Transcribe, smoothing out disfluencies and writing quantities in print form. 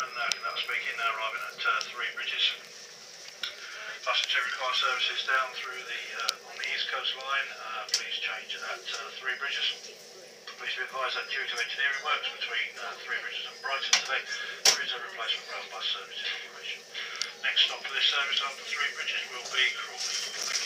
Canal speaking, arriving at Three Bridges. Passengers require services down through on the East Coast line. Please change at Three Bridges. Please be advised that due to engineering works between Three Bridges and Brighton today, there is a replacement rail bus service in operation. Next stop for this service after Three Bridges will be Crawley.